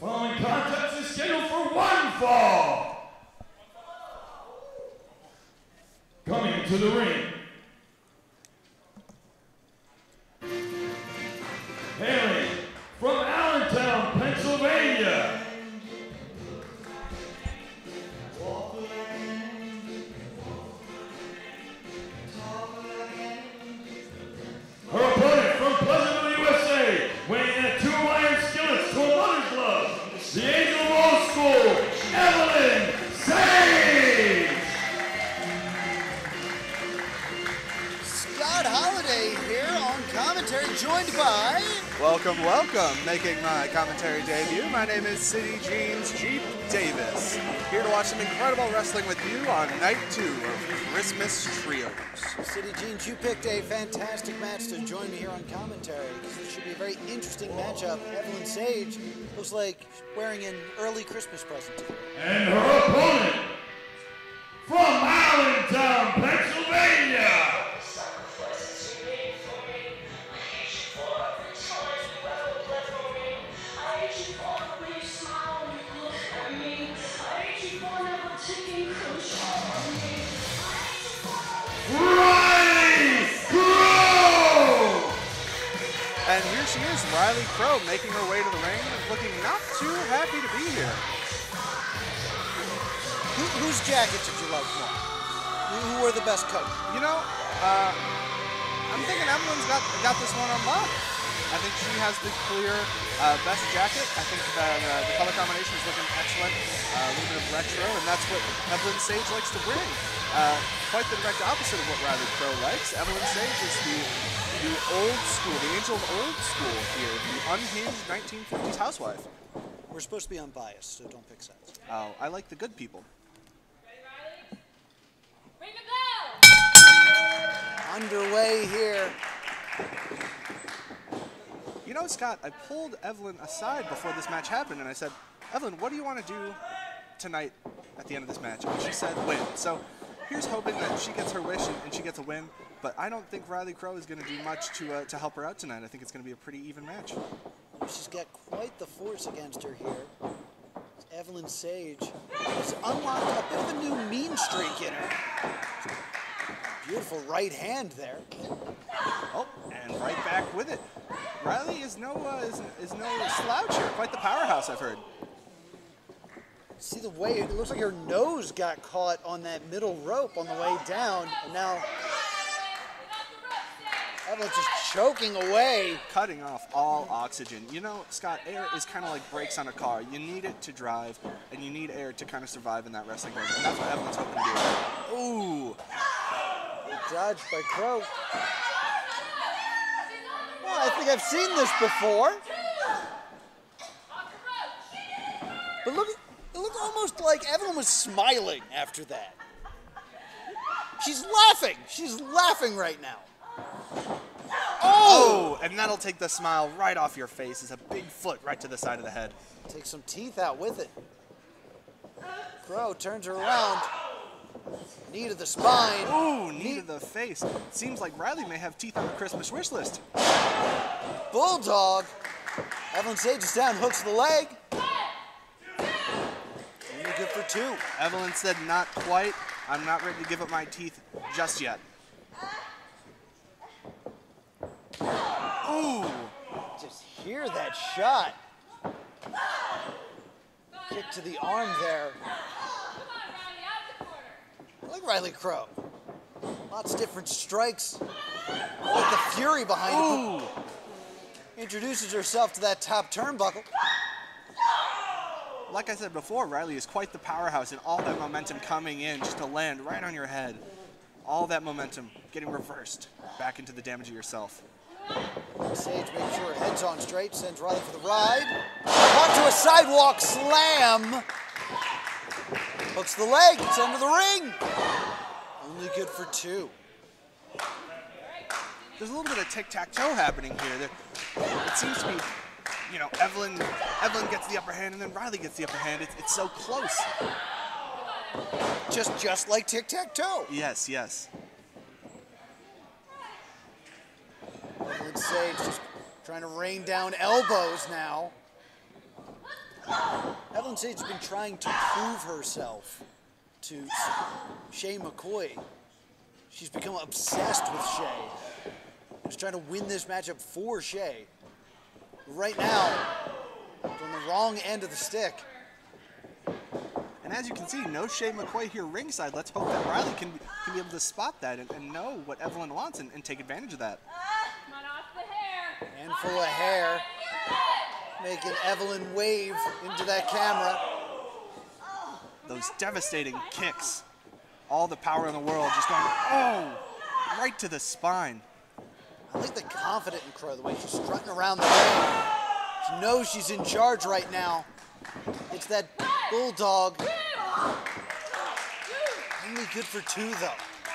Following contest is scheduled for one fall. Coming to the ring, hailing from Allentown, Pennsylvania, her opponent from Pleasantville, USA, weighing at 2 iron skillets to a mother's love, the angel of old school, Evelyn Sage! Scott Holiday here on commentary, joined by... Welcome, welcome. Making my commentary debut, my name is City Jeans Jeep Davis. Here to watch some incredible wrestling with you on night 2 of Christmas Trios. City Jeans, you picked a fantastic match to join me here on commentary. This should be a very interesting matchup. Evelyn Sage looks like wearing an early Christmas present today. And her opponent from Allentown, Pennsylvania, And here she is, Krowe, making her way to the ring, looking not too happy to be here. Whose jacket did you like more? Who wore the best coat? You know, I'm thinking Evelyn's got this one on lock. I think she has the clear best jacket. I think that the color combination is looking excellent. A little bit of retro, and that's what Evelyn Sage likes to bring. Quite the direct opposite of what Krowe likes. Evelyn Sage is the old school, the angel of old school here, the unhinged 1950s housewife. We're supposed to be unbiased, so don't pick sides. Oh, I like the good people. Ring the bell! Underway here. You know, Scott, I pulled Evelyn aside before this match happened, and I said, Evelyn, what do you want to do tonight at the end of this match? And she said, win. So here's hoping that she gets her wish and she gets a win, but I don't think Krowe is going to do much to help her out tonight. I think it's going to be a pretty even match. She's got quite the force against her here. Evelyn Sage has unlocked a bit of a new mean streak in her. Beautiful right hand there. Oh, and right back with it. Riley is no slouch here. Quite the powerhouse, I've heard. See the way it looks like her nose got caught on that middle rope on the way down, and now Evelyn's just choking away. Cutting off all oxygen. You know, Scott, air is kind of like brakes on a car. You need it to drive, and you need air to kind of survive in that wrestling ring. And that's what Evelyn's hoping to do. Ooh. Good dodge by Krowe. Well, I think I've seen this before. But look, it looked almost like Evelyn was smiling after that. She's laughing. She's laughing right now. Oh! And that'll take the smile right off your face. It's a big foot right to the side of the head. Take some teeth out with it. Krowe turns her around. Knee to the spine. Ooh, knee to the face. Seems like Riley may have teeth on the Christmas wish list. Bulldog. Evelyn Sage is down, hooks the leg. Only good for 2. Evelyn said not quite. I'm not ready to give up my teeth just yet. Ooh. Just hear that shot. Kick to the arm there. I like Krowe. Lots of different strikes. I like the fury behind it. Introduces herself to that top turnbuckle. Like I said before, Riley is quite the powerhouse, and all that momentum coming in just to land right on your head. All that momentum getting reversed back into the damage of yourself. Sage makes sure her head's on straight, sends Riley for the ride. Caught to a sidewalk slam. Hooks the leg, it's under the ring. Only good for 2. There's a little bit of tic-tac-toe happening here. It seems to be, you know, Evelyn gets the upper hand and then Riley gets the upper hand. It's so close. Just like tic-tac-toe. Yes, yes. Evelyn Sage just trying to rain down elbows now. Evelyn Sage has been trying to prove herself to Shay McCoy. She's become obsessed with Shay. She's trying to win this matchup for Shay. Right now, on the wrong end of the stick. And as you can see, no Shay McCoy here ringside. Let's hope that Riley can be able to spot that and know what Evelyn wants and take advantage of that. Come on, off the hair. Handful of hair, making Evelyn wave into that camera. Those devastating kicks. All the power in the world just going, oh, right to the spine. I like the confident in Krowe, the way she's strutting around the ring. She knows she's in charge right now. It's that bulldog. Only good for 2, though.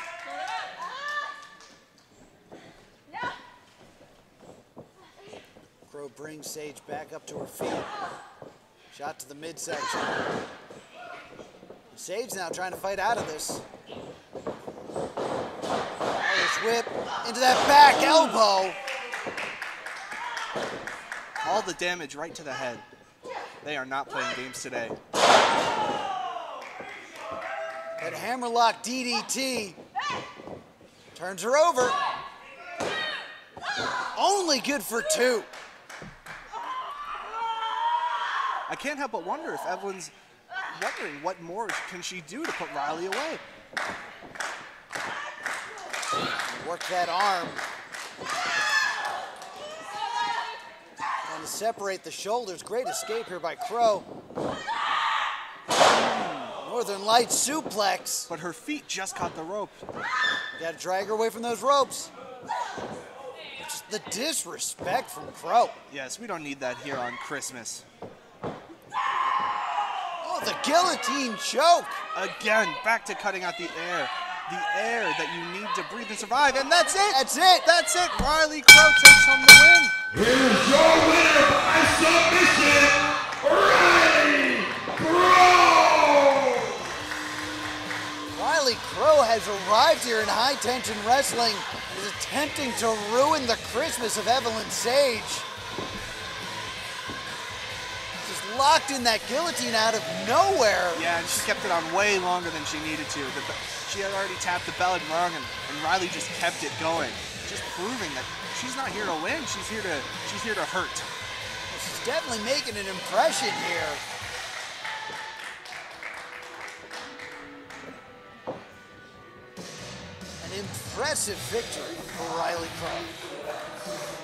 Krowe brings Sage back up to her feet. Shot to the midsection. Sage now trying to fight out of this. Irish whip into that back elbow. All the damage right to the head. They are not playing games today. That hammerlock DDT turns her over. Only good for 2. I can't help but wonder if Evelyn's wondering what more can she do to put Riley away. Work that arm. Trying to separate the shoulders. Great escape here by Krowe. Northern Lights suplex. But her feet just caught the rope. Got to drag her away from those ropes. Just the disrespect from Krowe. Yes, we don't need that here on Christmas. Oh, the guillotine choke. Again, back to cutting out the air. The air that you need to breathe and survive, and that's it! That's it! That's it! Riley Krowe takes home the win! Here's your winner by submission, Riley Krowe! Riley Krowe has arrived here in High Tension Wrestling and is attempting to ruin the Christmas of Evelyn Sage. Just locked in that guillotine out of nowhere. Yeah, and she kept it on way longer than she needed to. She had already tapped the bell and rung, and Riley just kept it going, just proving that she's not here to win. She's here to hurt. She's definitely making an impression here. An impressive victory for Riley Krowe.